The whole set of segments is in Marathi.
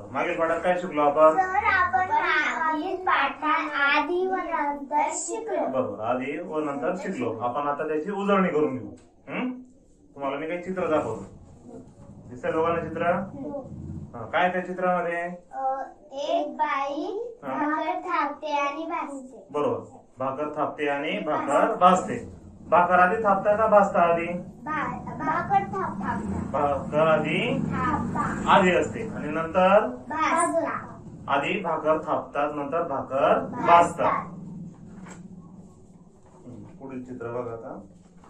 बरोबर. मागील पाठात काय शिकलो आपण? सर आपण मागील पाठात आधी व नंतर शिकलो. बरोबर, आधी व नंतर शिकलो. आपण आता त्याची उजळणी करून घेऊ. तुम्हाला मी काही चित्र दाखवतो. दिसतंय दोघांना चित्र? काय त्या चित्रामध्ये? एक बाई भाकर थापते आणि भाजते. बरोबर, भाकर थापते आणि भाकर भाजते. भाकर आधी थापता का भाजता आधी? भाकर थापता. भाकर आधी असते आणि नंतर भाजता. आधी भाकर थापतात नंतर भाकर भाजतात. पुढील चित्र बघा आता.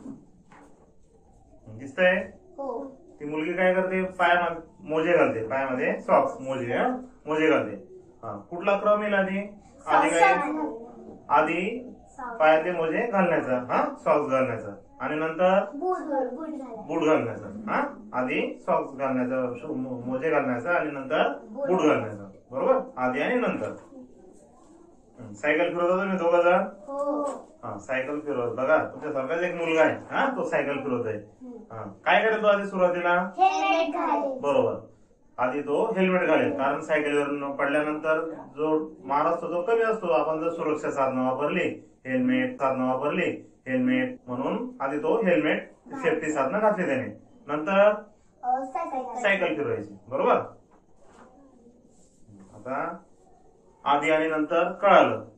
दिसतंय? हो. ती मुलगी काय करते? पायामध्ये मोजे घालते. पायामध्ये सॉक्स, मोजे घालते. कुठला क्रम येईल आधी? आधी काय? आधी पायातले मोजे घालण्याचा, सॉक्स घालण्याचा आणि नंतर बूट घालण्याचा. आधी सॉक्स घालण्याचा, मोजे घालण्याचा आणि नंतर बूट घालण्याचा. बरोबर, आधी आणि नंतर. सायकल फिरवता तुम्ही दोघं जण? सायकल फिरवत. बघा तुमच्यासारखाच एक मुलगा आहे, तो सायकल फिरवत आहे. काय करेल तो आधी सुरुवातीला? हेल्मेट घालेल. बरोबर, आधी तो हेल्मेट घालेल. कारण सायकलीवर पडल्यानंतर जो मार असतो तो कमी असतो. आपण जर सुरक्षा साधनं वापरली, हेल्मेट साधनं वापरली, हेल्मेट म्हणून आधी तो हेल्मेट सेफ्टी साधनं घातली त्याने. नंतर सायकल फिरवायची. बरोबर. आता आधी आणि नंतर कळालं.